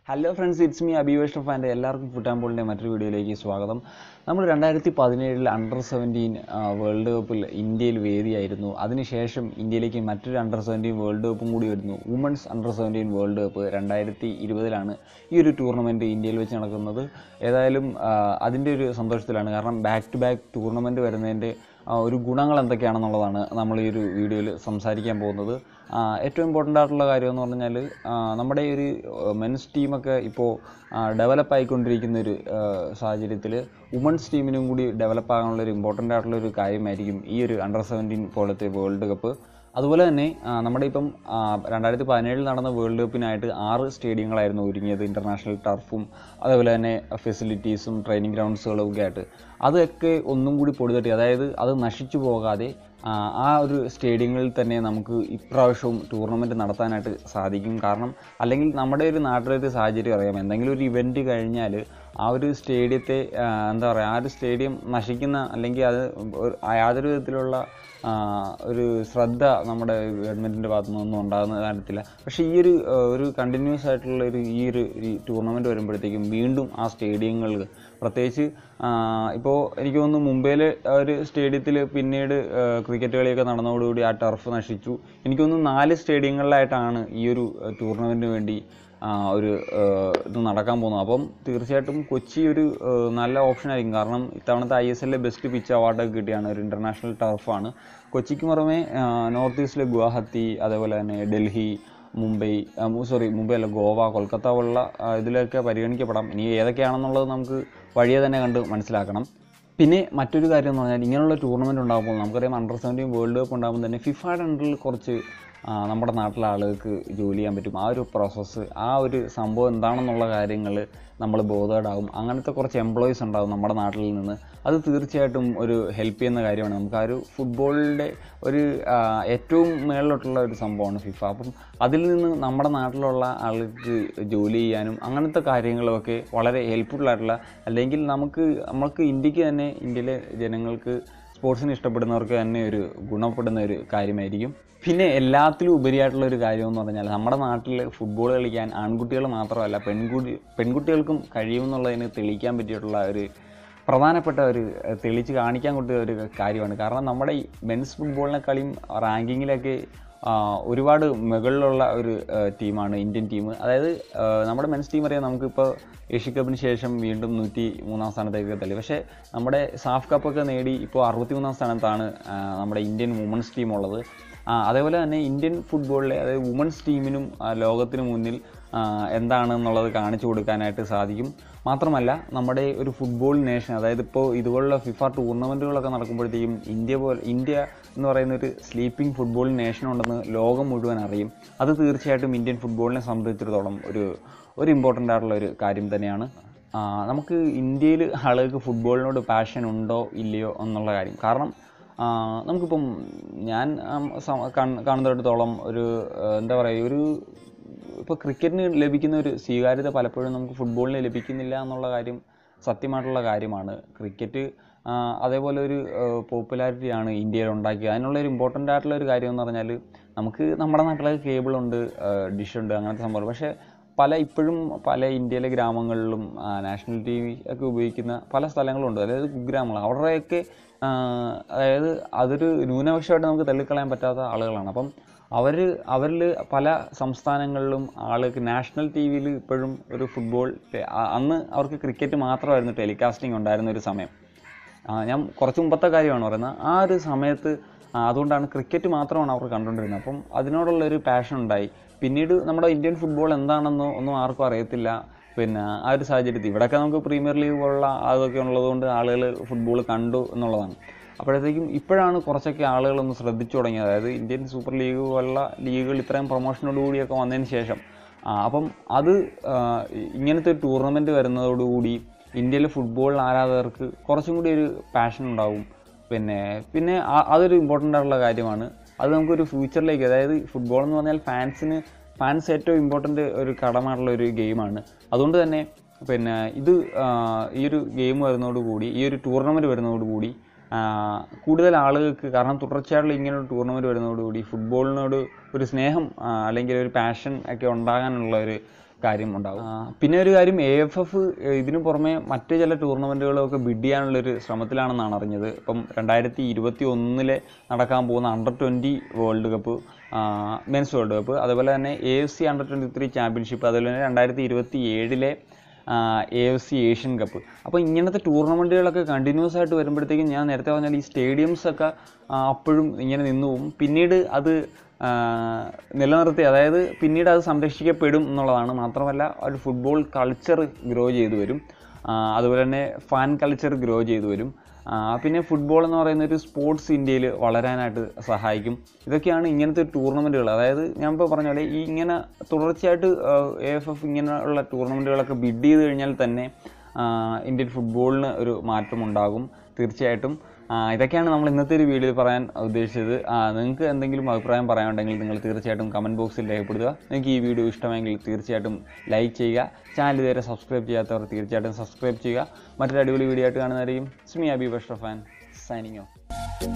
Hello friends, it's me Abhivesh ഫാൻ്റെ എല്ലാവർക്കും ഫുട്ബോളിൻ്റെ മറ്റൊരു വീഡിയോയിലേക്ക് സ്വാഗതം. നമ്മൾ 2017 അണ്ടർ-17 വേൾഡ് കപ്പിൽ ഇന്ത്യയിൽ വേദിയായിരുന്നു. അതിനുശേഷം ഇന്ത്യയിലേക്ക് മറ്റൊരു അണ്ടർ-17 വേൾഡ് കപ്പും കൂടി വരുന്നു. വുമൺസ് അണ്ടർ-17 വേൾഡ് കപ്പ് 2020 ഈ ഒരു ടൂർണമെൻറ്റ് ഇന്ത്യയിൽ വെച്ച് നടക്കുന്നത്. ഏതായാലും അതിൻ്റെ ഒരു സന്തോഷത്തിലാണ്. കാരണം ബാക്ക് ടു ബാക്ക് ടൂർണമെൻറ്റ് വരുന്നതിൻ്റെ ഒരു ഗുണങ്ങൾ എന്തൊക്കെയാണെന്നുള്ളതാണ് നമ്മൾ ഈ ഒരു വീഡിയോയിൽ സംസാരിക്കാൻ പോകുന്നത്. ഏറ്റവും ഇമ്പോർട്ടൻ്റ് ആയിട്ടുള്ള കാര്യം എന്ന് പറഞ്ഞാൽ നമ്മുടെ ഈ ഒരു മെൻസ് ടീമൊക്കെ ഇപ്പോൾ ഡെവലപ്പായിക്കൊണ്ടിരിക്കുന്ന ഒരു സാഹചര്യത്തിൽ വുമൺസ് ടീമിനും കൂടി ഡെവലപ്പാകാനുള്ളൊരു ഇമ്പോർട്ടൻ്റ് ആയിട്ടുള്ളൊരു കാര്യമായിരിക്കും ഈ ഒരു അണ്ടർ-17 പോലത്തെ വേൾഡ് കപ്പ്. അതുപോലെ തന്നെ നമ്മുടെ ഇപ്പം 2017 നടന്ന വേൾഡ് കപ്പിനായിട്ട് 6 സ്റ്റേഡിയങ്ങളായിരുന്നു ഒരുങ്ങിയത്. ഇൻ്റർനാഷണൽ ടർഫും അതേപോലെ തന്നെ ഫെസിലിറ്റീസും ട്രെയിനിങ് ഗ്രൗണ്ട്സുകളും ഒക്കെ ആയിട്ട് അതൊക്കെ ഒന്നും കൂടി പൊടിതട്ടി, അതായത് അത് നശിച്ചു പോകാതെ ആ ഒരു സ്റ്റേഡിയങ്ങളിൽ തന്നെ നമുക്ക് ഇപ്രാവശ്യവും ടൂർണമെൻറ്റ് നടത്താനായിട്ട് സാധിക്കും. കാരണം അല്ലെങ്കിൽ നമ്മുടെ ഒരു നാട്ടിലൊരു സാഹചര്യം അറിയാം, എന്തെങ്കിലും ഒരു ഇവൻറ്റ് കഴിഞ്ഞാൽ ആ ഒരു സ്റ്റേഡിയത്തെ എന്താ പറയുക, ആ ഒരു സ്റ്റേഡിയം നശിക്കുന്ന അല്ലെങ്കിൽ അത് യാതൊരു വിധത്തിലുള്ള ഒരു ശ്രദ്ധ നമ്മുടെ ഗവൺമെൻറ്റിൻ്റെ ഭാഗത്തു നിന്നൊന്നും ഉണ്ടാകുന്ന കാര്യത്തില്ല. പക്ഷേ ഈ ഒരു കണ്ടിന്യൂസ് ആയിട്ടുള്ള ഈ ടൂർണമെൻറ്റ് വരുമ്പോഴത്തേക്കും വീണ്ടും ആ സ്റ്റേഡിയങ്ങളിൽ, പ്രത്യേകിച്ച് ഇപ്പോൾ എനിക്ക് തോന്നുന്നു മുംബൈയിലെ ഒരു സ്റ്റേഡിയത്തിൽ പിന്നീട് ക്രിക്കറ്റ് കളിയൊക്കെ നടന്നതോടുകൂടി ആ ടർഫ് നശിച്ചു. എനിക്ക് തോന്നുന്നു 4 സ്റ്റേഡിയങ്ങളിലായിട്ടാണ് ഈ ഒരു ടൂർണമെൻറ്റിന് വേണ്ടി ഇത് നടക്കാൻ പോകുന്നത്. അപ്പം തീർച്ചയായിട്ടും കൊച്ചി ഒരു നല്ല ഓപ്ഷനായിരിക്കും. കാരണം ഇത്തവണത്തെ ISL ബെസ്റ്റ് പിച്ച് അവാർഡൊക്കെ കിട്ടിയാണ്, ഒരു ഇൻ്റർനാഷണൽ ടർഫാണ്. കൊച്ചിക്ക് പുറമെ നോർത്ത് ഈസ്റ്റിലെ ഗുവാഹത്തി, അതേപോലെ തന്നെ ഡൽഹി, മുംബൈ അല്ല, ഗോവ, കൊൽക്കത്ത പോലുള്ള ഇതിലൊക്കെ പരിഗണിക്കപ്പെടാം. ഇനി ഏതൊക്കെയാണെന്നുള്ളത് നമുക്ക് വഴിയെ തന്നെ കണ്ട് മനസ്സിലാക്കണം. പിന്നെ മറ്റൊരു കാര്യം എന്ന് പറഞ്ഞാൽ, ഇങ്ങനെയുള്ള ടൂർണമെൻറ്റ് ഉണ്ടാകുമ്പോൾ നമുക്കറിയാം അണ്ടർ-17 വേൾഡ് കപ്പ് ഉണ്ടാകുമ്പോൾ തന്നെ ഫിഫയുടെ അണ്ടറിൽ കുറച്ച് നമ്മുടെ നാട്ടിലെ ആളുകൾക്ക് ജോലി ചെയ്യാൻ പറ്റും. ആ ഒരു പ്രോസസ്സ്, ആ ഒരു സംഭവം എന്താണെന്നുള്ള കാര്യങ്ങൾ നമ്മൾ ബോധേഡാകും. അങ്ങനത്തെ കുറച്ച് എംപ്ലോയീസ് ഉണ്ടാകും നമ്മുടെ നാട്ടിൽ നിന്ന്. അത് തീർച്ചയായിട്ടും ഒരു ഹെൽപ്പ് ചെയ്യുന്ന കാര്യമാണ്. നമുക്ക് ആ ഒരു ഫുട്ബോളിൻ്റെ ഒരു ഏറ്റവും മേളിലോട്ടുള്ള ഒരു സംഭവമാണ് ഫിഫ. അപ്പം അതിൽ നിന്ന് നമ്മുടെ നാട്ടിലുള്ള ആൾക്ക് ജോലി ചെയ്യാനും അങ്ങനത്തെ കാര്യങ്ങളുമൊക്കെ വളരെ ഹെൽപ്ഫുള്ളായിട്ടുള്ള, അല്ലെങ്കിൽ നമുക്ക് ഇന്ത്യയിലെ ജനങ്ങൾക്ക് സ്പോർട്സിന് ഇഷ്ടപ്പെടുന്നവർക്ക് തന്നെ ഒരു ഗുണപ്പെടുന്ന ഒരു കാര്യമായിരിക്കും. പിന്നെ എല്ലാത്തിലും ഉപരിയായിട്ടുള്ളൊരു കാര്യമെന്ന് പറഞ്ഞാൽ, നമ്മുടെ നാട്ടിൽ ഫുട്ബോൾ കളിക്കാൻ ആൺകുട്ടികൾ മാത്രമല്ല പെൺകുട്ടികൾക്കും കഴിയുമെന്നുള്ളതിന് തെളിയിക്കാൻ പറ്റിയിട്ടുള്ള ഒരു പ്രധാനപ്പെട്ട തെളിയിച്ച് കാണിക്കാൻ കിട്ടിയ ഒരു കാര്യമാണ്. കാരണം നമ്മുടെ ഈ മെൻസ് ഫുട്ബോളിനെക്കാളും റാങ്കിങ്ങിലൊക്കെ ഒരുപാട് മുകളിലുള്ള ഒരു ടീമാണ് ഇന്ത്യൻ ടീം. അതായത് നമ്മുടെ മെൻസ് ടീം അറിയാം, നമുക്കിപ്പോൾ ഏഷ്യ കപ്പിന് ശേഷം വീണ്ടും 103 സ്ഥാനത്തേക്ക് തള്ളി. പക്ഷേ നമ്മുടെ സാഫ് കപ്പൊക്കെ നേടി ഇപ്പോൾ 63 സ്ഥാനത്താണ് നമ്മുടെ ഇന്ത്യൻ വുമൺസ് ടീം ഉള്ളത്. അതേപോലെ തന്നെ ഇന്ത്യൻ ഫുട്ബോളിലെ, അതായത് വുമൺസ് ടീമിനും ലോകത്തിന് മുന്നിൽ എന്താണെന്നുള്ളത് കാണിച്ചു കൊടുക്കാനായിട്ട് സാധിക്കും. മാത്രമല്ല നമ്മുടെ ഒരു ഫുട്ബോൾ നേഷൻ, അതായത് ഇപ്പോൾ ഇതുപോലുള്ള ഫിഫ ടൂർണമെൻറ്റുകളൊക്കെ നടക്കുമ്പോഴത്തേക്കും ഇന്ത്യ എന്ന് പറയുന്ന ഒരു സ്ലീപ്പിംഗ് ഫുട്ബോൾ നേഷൻ ഉണ്ടെന്ന് ലോകം മുഴുവൻ അറിയും. അത് തീർച്ചയായിട്ടും ഇന്ത്യൻ ഫുട്ബോളിനെ സംബന്ധിച്ചിടത്തോളം ഒരു ഇമ്പോർട്ടൻ്റ് ആയിട്ടുള്ള ഒരു കാര്യം തന്നെയാണ്. നമുക്ക് ഇന്ത്യയിൽ ആളുകൾക്ക് ഫുട്ബോളിനോട് പാഷൻ ഉണ്ടോ ഇല്ലയോ എന്നുള്ള കാര്യം, കാരണം നമുക്കിപ്പം ഞാൻ കാണുന്നിടത്തോളം എന്താ പറയുക, ഇപ്പോൾ ക്രിക്കറ്റിന് ലഭിക്കുന്ന ഒരു സ്വീകാര്യത പലപ്പോഴും നമുക്ക് ഫുട്ബോളിന് ലഭിക്കുന്നില്ല എന്നുള്ള കാര്യം സത്യമായിട്ടുള്ള കാര്യമാണ്. ക്രിക്കറ്റ് അതേപോലെ ഒരു പോപ്പുലാരിറ്റിയാണ് ഇന്ത്യയിൽ ഉണ്ടാക്കിയത്. അതിനുള്ളൊരു ഇമ്പോർട്ടൻ്റ് ആയിട്ടുള്ള ഒരു കാര്യം എന്ന് പറഞ്ഞാൽ, നമുക്ക് നമ്മുടെ നാട്ടിലൊക്കെ കേബിളുണ്ട്, ഡിഷുണ്ട്, അങ്ങനത്തെ സംഭവം. പക്ഷേ ഇപ്പോഴും പല ഇന്ത്യയിലെ ഗ്രാമങ്ങളിലും നാഷണൽ TV ഒക്കെ ഉപയോഗിക്കുന്ന പല സ്ഥലങ്ങളുണ്ട്, അതായത് കുഗ്രാമങ്ങൾ. അവരുടെയൊക്കെ അതായത് അതൊരു ന്യൂനപക്ഷമായിട്ട് നമുക്ക് തള്ളിക്കളയാൻ പറ്റാത്ത ആളുകളാണ്. അപ്പം അവരിൽ പല സംസ്ഥാനങ്ങളിലും ആൾക്ക് നാഷണൽ TVയിൽ ഇപ്പോഴും ഒരു ഫുട്ബോൾ, അന്ന് അവർക്ക് ക്രിക്കറ്റ് മാത്രമായിരുന്നു ടെലികാസ്റ്റിംഗ് ഉണ്ടായിരുന്ന ഒരു സമയം. ഞാൻ കുറച്ച് മുമ്പത്തെ കാര്യമാണ് പറയുന്നത്. ആ ഒരു സമയത്ത് അതുകൊണ്ടാണ് ക്രിക്കറ്റ് മാത്രമാണ് അവർ കണ്ടുകൊണ്ടിരുന്നത്. അപ്പം അതിനോടുള്ളൊരു പാഷൻ ഉണ്ടായി. പിന്നീട് നമ്മുടെ ഇന്ത്യൻ ഫുട്ബോൾ എന്താണെന്നോ ഒന്നും ആർക്കും അറിയത്തില്ല. പിന്നെ ആ ഒരു സാഹചര്യത്തിൽ ഇവിടെയൊക്കെ നമുക്ക് പ്രീമിയർ ലീഗ് പോലുള്ള അതൊക്കെ ഉള്ളതുകൊണ്ട് ആളുകൾ ഫുട്ബോൾ കണ്ടു എന്നുള്ളതാണ്. അപ്പോഴത്തേക്കും ഇപ്പോഴാണ് കുറച്ചൊക്കെ ആളുകളൊന്ന് ശ്രദ്ധിച്ചു തുടങ്ങിയത്. അതായത് ഇന്ത്യൻ സൂപ്പർ ലീഗ് പോലുള്ള ലീഗുകൾ ഇത്രയും പ്രൊമോഷനോടുകൂടിയൊക്കെ വന്നതിന് ശേഷം അപ്പം ഇങ്ങനത്തെ ഒരു ടൂർണമെൻറ്റ് വരുന്നതോടുകൂടി ഇന്ത്യയിലെ ഫുട്ബോൾ ആരാധകർക്ക് കുറച്ചും കൂടി ഒരു പാഷൻ ഉണ്ടാവും. പിന്നെ അതൊരു ഇമ്പോർട്ടൻ്റ് ആയിട്ടുള്ള കാര്യമാണ്. അത് നമുക്കൊരു ഫ്യൂച്ചറിലേക്ക്, അതായത് ഫുട്ബോൾ എന്ന് പറഞ്ഞാൽ ഫാൻസ് ഏറ്റവും ഇമ്പോർട്ടൻ്റ് ഒരു കടമായിട്ടുള്ള ഒരു ഗെയിമാണ്. അതുകൊണ്ട് തന്നെ ഈ ഒരു ഗെയിം വരുന്നതോടുകൂടി, ഈ ഒരു ടൂർണമെൻറ്റ് വരുന്നതോടുകൂടി കൂടുതൽ ആളുകൾക്ക്, കാരണം തുടർച്ചയായിട്ടുള്ള ഇങ്ങനൊരു ടൂർണമെൻറ്റ് വരുന്നതോടുകൂടി ഫുട്ബോളിനോട് ഒരു സ്നേഹം അല്ലെങ്കിൽ ഒരു പാഷൻ ഒക്കെ ഉണ്ടാകാനുള്ള ഒരു കാര്യം ഉണ്ടാകും. പിന്നെ ഒരു കാര്യം, AFF ഇതിനു പുറമെ മറ്റ് ചില ടൂർണമെൻറ്റുകളൊക്കെ ബിഡ് ചെയ്യാനുള്ളൊരു ശ്രമത്തിലാണെന്നാണ് അറിഞ്ഞത്. ഇപ്പം 2021 നടക്കാൻ പോകുന്ന Under-20 world cup, men's world cup, അതുപോലെ തന്നെ AFC Under-23 ചാമ്പ്യൻഷിപ്പ്, അതുപോലെ തന്നെ 2027 AFC ഏഷ്യൻ കപ്പ്. അപ്പോൾ ഇങ്ങനത്തെ ടൂർണമെൻറ്റുകളൊക്കെ കണ്ടിന്യൂസ് ആയിട്ട് വരുമ്പോഴത്തേക്കും ഞാൻ നേരത്തെ പറഞ്ഞാൽ ഈ സ്റ്റേഡിയംസൊക്കെ അപ്പോഴും ഇങ്ങനെ നിന്നു പോകും. പിന്നീട് അത് നിലനിർത്തി, അതായത് പിന്നീട് അത് സംരക്ഷിക്കപ്പെടും എന്നുള്ളതാണ്. മാത്രമല്ല ഒരു ഫുട്ബോൾ കൾച്ചർ ഗ്രോ ചെയ്തു വരും, അതുപോലെ തന്നെ ഫാൻ കൾച്ചർ ഗ്രോ ചെയ്തു വരും. പിന്നെ ഫുട്ബോൾ എന്ന് പറയുന്ന ഒരു സ്പോർട്സ് ഇന്ത്യയിൽ വളരാനായിട്ട് സഹായിക്കും. ഇതൊക്കെയാണ് ഇങ്ങനത്തെ ടൂർണമെൻറ്റുകൾ. അതായത് ഞാൻ ഇപ്പോൾ പറഞ്ഞ പോലെ ഈ ഇങ്ങനെ തുടർച്ചയായിട്ട് AFF ഇങ്ങനെയുള്ള ടൂർണമെൻറ്റുകളൊക്കെ ബിഡ് ചെയ്ത് കഴിഞ്ഞാൽ തന്നെ ഇന്ത്യൻ ഫുട്ബോളിന് ഒരു മാറ്റമുണ്ടാകും തീർച്ചയായിട്ടും. ഇതൊക്കെയാണ് നമ്മൾ ഇന്നത്തെ ഒരു വീഡിയോയിൽ പറയാൻ ഉദ്ദേശിച്ചത്. നിങ്ങൾക്ക് എന്തെങ്കിലും അഭിപ്രായം പറയാനുണ്ടെങ്കിൽ നിങ്ങൾ തീർച്ചയായിട്ടും കമൻറ്റ് ബോക്സിൽ രേഖപ്പെടുത്തുക. നിങ്ങൾക്ക് ഈ വീഡിയോ ഇഷ്ടമെങ്കിൽ തീർച്ചയായിട്ടും ലൈക്ക് ചെയ്യുക. ചാനൽ ഇതുവരെ സബ്സ്ക്രൈബ് ചെയ്യാത്തവർ തീർച്ചയായിട്ടും സബ്സ്ക്രൈബ് ചെയ്യുക. മറ്റൊരു അടിപൊളി വീഡിയോ ആയിട്ട് കാണുന്നതായിരിക്കും. It's me Abi Ashraf Khan signing of.